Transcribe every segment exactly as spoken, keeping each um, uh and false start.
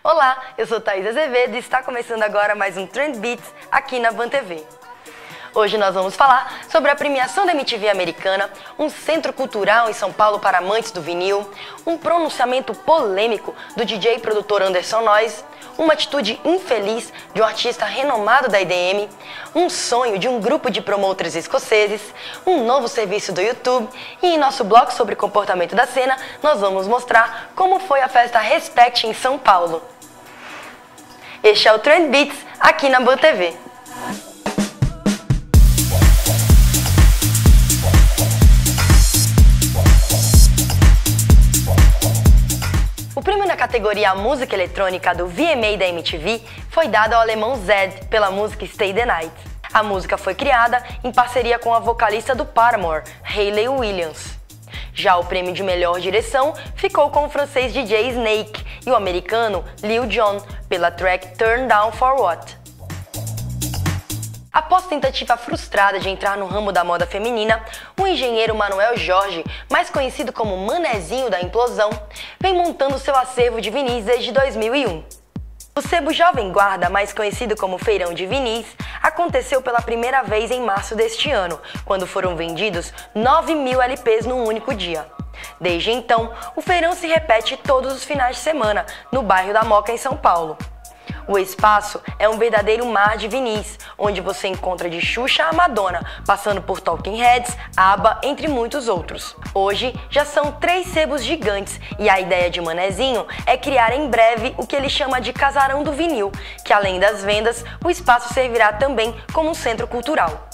Olá, eu sou Thaís Azevedo e está começando agora mais um Trend Beats aqui na Van T V. Hoje nós vamos falar sobre a premiação da M T V americana, um centro cultural em São Paulo para amantes do vinil, um pronunciamento polêmico do D J e produtor Anderson Noise, uma atitude infeliz de um artista renomado da I D M, um sonho de um grupo de promoters escoceses, um novo serviço do YouTube e em nosso bloco sobre comportamento da cena nós vamos mostrar como foi a festa Respect em São Paulo. Este é o Trend Beats aqui na Van T V. O prêmio na categoria Música Eletrônica do V M A da M T V foi dado ao alemão Zedd pela música Stay the Night. A música foi criada em parceria com a vocalista do Paramore, Hayley Williams. Já o prêmio de melhor direção ficou com o francês D J Snake e o americano Lil Jon pela track Turn Down for What. Após tentativa frustrada de entrar no ramo da moda feminina, o engenheiro Manuel Jorge, mais conhecido como Manezinho da Implosão, vem montando seu acervo de vinis desde dois mil e um. O sebo Jovem Guarda, mais conhecido como Feirão de Vinis, aconteceu pela primeira vez em março deste ano, quando foram vendidos nove mil L Ps num único dia. Desde então, o feirão se repete todos os finais de semana, no bairro da Moca, em São Paulo. O espaço é um verdadeiro mar de vinis, onde você encontra de Xuxa a Madonna, passando por Talking Heads, ABBA, entre muitos outros. Hoje já são três sebos gigantes e a ideia de Manezinho é criar em breve o que ele chama de Casarão do Vinil, que além das vendas, o espaço servirá também como um centro cultural.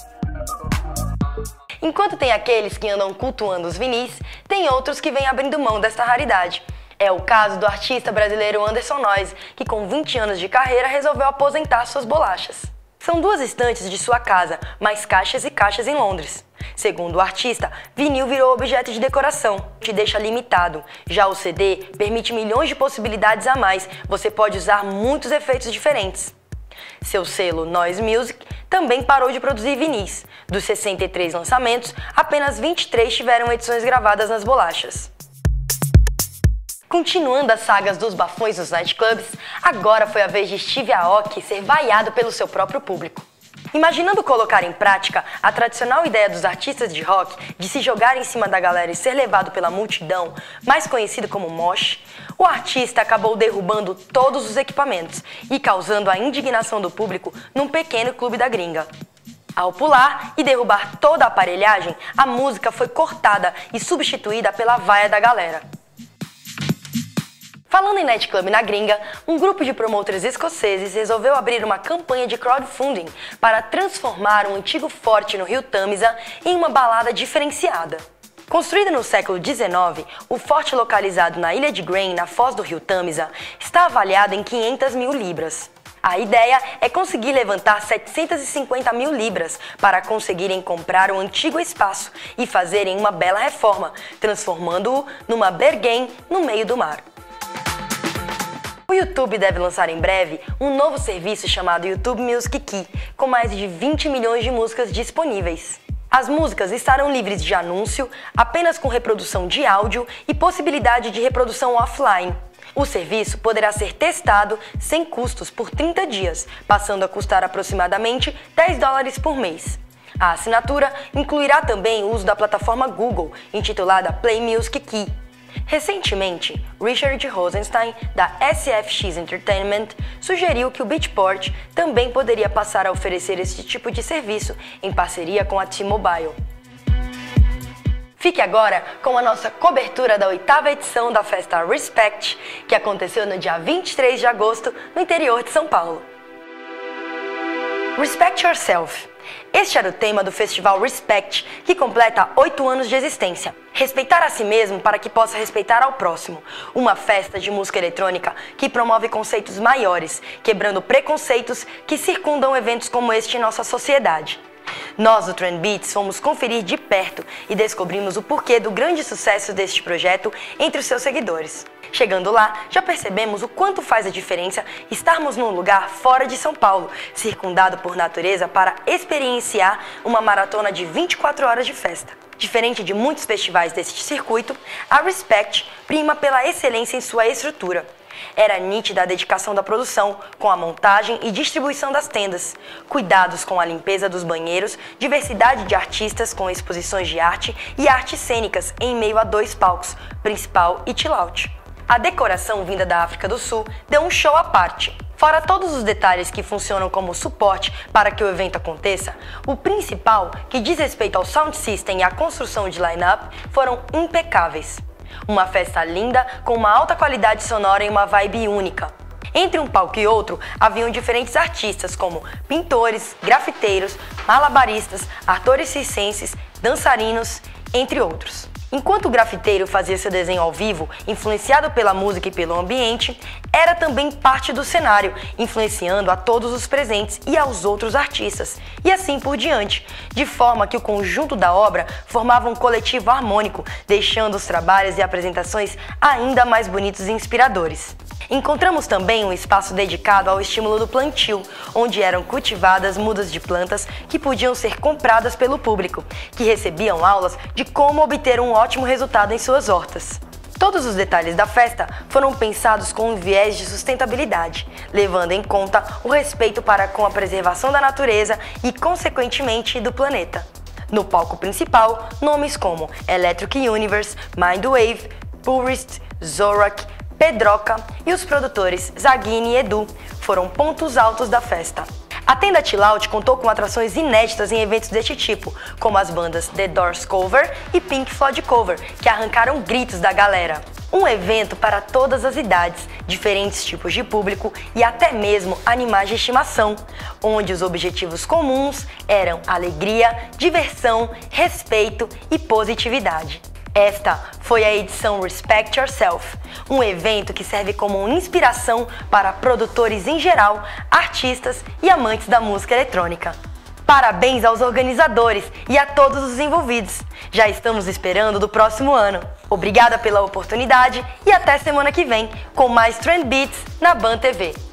Enquanto tem aqueles que andam cultuando os vinis, tem outros que vêm abrindo mão desta raridade. É o caso do artista brasileiro Anderson Noise, que com vinte anos de carreira resolveu aposentar suas bolachas. São duas estantes de sua casa, mais caixas e caixas em Londres. Segundo o artista, vinil virou objeto de decoração, te deixa limitado. Já o C D permite milhões de possibilidades a mais, você pode usar muitos efeitos diferentes. Seu selo Noise Music também parou de produzir vinis. Dos sessenta e três lançamentos, apenas vinte e três tiveram edições gravadas nas bolachas. Continuando as sagas dos bafões nos nightclubs, agora foi a vez de Steve Aoki ser vaiado pelo seu próprio público. Imaginando colocar em prática a tradicional ideia dos artistas de rock de se jogar em cima da galera e ser levado pela multidão, mais conhecido como mosh, o artista acabou derrubando todos os equipamentos e causando a indignação do público num pequeno clube da gringa. Ao pular e derrubar toda a aparelhagem, a música foi cortada e substituída pela vaia da galera. Falando em nightclub na gringa, um grupo de promoters escoceses resolveu abrir uma campanha de crowdfunding para transformar um antigo forte no rio Tâmisa em uma balada diferenciada. Construído no século dezenove, o forte localizado na ilha de Grain, na foz do rio Tâmisa, está avaliado em quinhentas mil libras. A ideia é conseguir levantar setecentas e cinquenta mil libras para conseguirem comprar o antigo espaço e fazerem uma bela reforma, transformando-o numa bergame no meio do mar. O YouTube deve lançar em breve um novo serviço chamado YouTube Music Key, com mais de vinte milhões de músicas disponíveis. As músicas estarão livres de anúncio, apenas com reprodução de áudio e possibilidade de reprodução offline. O serviço poderá ser testado sem custos por trinta dias, passando a custar aproximadamente dez dólares por mês. A assinatura incluirá também o uso da plataforma Google, intitulada Play Music Key. Recentemente, Richard Rosenstein, da S F X Entertainment, sugeriu que o Beatport também poderia passar a oferecer esse tipo de serviço em parceria com a T-Mobile. Fique agora com a nossa cobertura da oitava edição da festa Respect, que aconteceu no dia vinte e três de agosto, no interior de São Paulo. Respect Yourself. Este era o tema do festival Respect, que completa oito anos de existência. Respeitar a si mesmo para que possa respeitar ao próximo. Uma festa de música eletrônica que promove conceitos maiores, quebrando preconceitos que circundam eventos como este em nossa sociedade. Nós, do Trend Beats, fomos conferir de perto e descobrimos o porquê do grande sucesso deste projeto entre os seus seguidores. Chegando lá, já percebemos o quanto faz a diferença estarmos num lugar fora de São Paulo, circundado por natureza, para experienciar uma maratona de vinte e quatro horas de festa. Diferente de muitos festivais deste circuito, a Respect prima pela excelência em sua estrutura. Era nítida a dedicação da produção, com a montagem e distribuição das tendas, cuidados com a limpeza dos banheiros, diversidade de artistas com exposições de arte e artes cênicas em meio a dois palcos, principal e chill-out. A decoração vinda da África do Sul deu um show à parte. Fora todos os detalhes que funcionam como suporte para que o evento aconteça, o principal, que diz respeito ao sound system e à construção de line-up, foram impecáveis. Uma festa linda, com uma alta qualidade sonora e uma vibe única. Entre um palco e outro, haviam diferentes artistas como pintores, grafiteiros, malabaristas, atores circenses, dançarinos, entre outros. Enquanto o grafiteiro fazia seu desenho ao vivo, influenciado pela música e pelo ambiente, era também parte do cenário, influenciando a todos os presentes e aos outros artistas, e assim por diante, de forma que o conjunto da obra formava um coletivo harmônico, deixando os trabalhos e apresentações ainda mais bonitos e inspiradores. Encontramos também um espaço dedicado ao estímulo do plantio, onde eram cultivadas mudas de plantas que podiam ser compradas pelo público, que recebiam aulas de como obter um ótimo resultado em suas hortas. Todos os detalhes da festa foram pensados com um viés de sustentabilidade, levando em conta o respeito para com a preservação da natureza e, consequentemente, do planeta. No palco principal, nomes como Electric Universe, Mindwave, Purist, Zorak, Pedroca e os produtores Zaghini e Edu foram pontos altos da festa. A tenda Chill Out contou com atrações inéditas em eventos deste tipo, como as bandas The Doors Cover e Pink Floyd Cover, que arrancaram gritos da galera. Um evento para todas as idades, diferentes tipos de público e até mesmo animais de estimação, onde os objetivos comuns eram alegria, diversão, respeito e positividade. Esta foi a edição Respect Yourself, um evento que serve como inspiração para produtores em geral, artistas e amantes da música eletrônica. Parabéns aos organizadores e a todos os envolvidos. Já estamos esperando do próximo ano. Obrigada pela oportunidade e até semana que vem com mais Trend Beats na Ban T V.